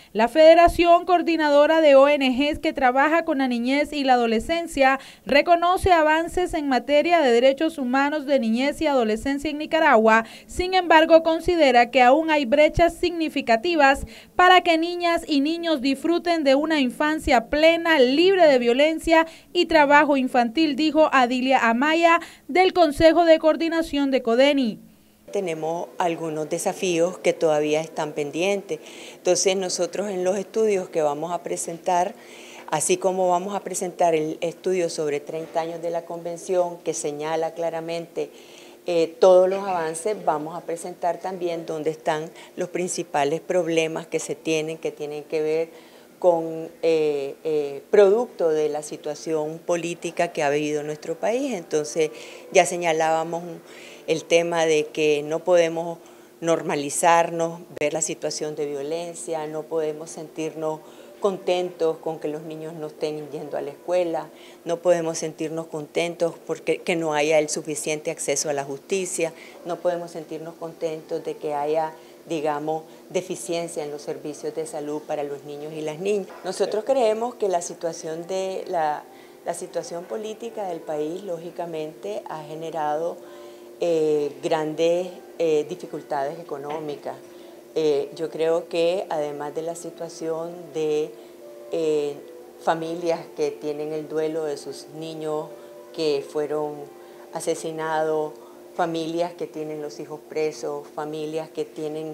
La Federación Coordinadora de ONGs que trabaja con la niñez y la adolescencia reconoce avances en materia de derechos humanos de niñez y adolescencia en Nicaragua. Sin embargo, considera que aún hay brechas significativas para que niñas y niños disfruten de una infancia plena, libre de violencia y trabajo infantil, dijo Adilia Amaya del Consejo de Coordinación de CODENI. Tenemos algunos desafíos que todavía están pendientes. Entonces nosotros en los estudios que vamos a presentar, así como vamos a presentar el estudio sobre 30 años de la Convención que señala claramente todos los avances, vamos a presentar también dónde están los principales problemas que tienen que ver con producto de la situación política que ha vivido nuestro país. Entonces ya señalábamos el tema de que no podemos normalizarnos, ver la situación de violencia, no podemos sentirnos contentos con que los niños no estén yendo a la escuela, no podemos sentirnos contentos porque que no haya el suficiente acceso a la justicia, no podemos sentirnos contentos de que haya, digamos, deficiencia en los servicios de salud para los niños y las niñas. Nosotros creemos que la situación política del país, lógicamente, ha generado grandes dificultades económicas. Yo creo que además de la situación de familias que tienen el duelo de sus niños que fueron asesinados, familias que tienen los hijos presos, familias que tienen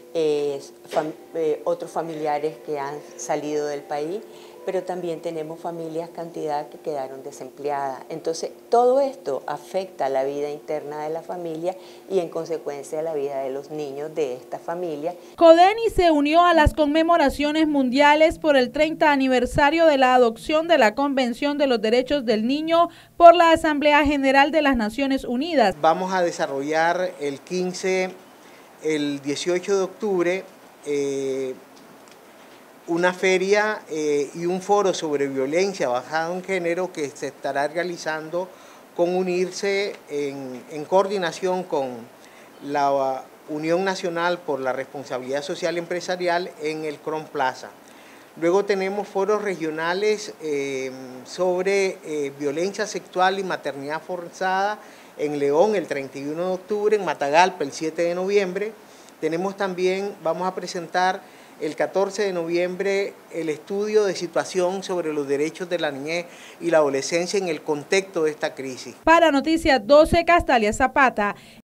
otros familiares que han salido del país, pero también tenemos familias cantidad que quedaron desempleadas. Entonces, todo esto afecta a la vida interna de la familia y en consecuencia a la vida de los niños de esta familia. CODENI se unió a las conmemoraciones mundiales por el 30 aniversario de la adopción de la Convención de los Derechos del Niño por la Asamblea General de las Naciones Unidas. Vamos a desarrollar el 18 de octubre, una feria y un foro sobre violencia basada en género que se estará realizando con UNIRSE en coordinación con la Unión Nacional por la Responsabilidad Social Empresarial en el Cron Plaza. Luego tenemos foros regionales sobre violencia sexual y maternidad forzada en León el 31 de octubre, en Matagalpa el 7 de noviembre. Tenemos también, vamos a presentar el 14 de noviembre el estudio de situación sobre los derechos de la niñez y la adolescencia en el contexto de esta crisis. Para Noticias 12, Castalia Zapata.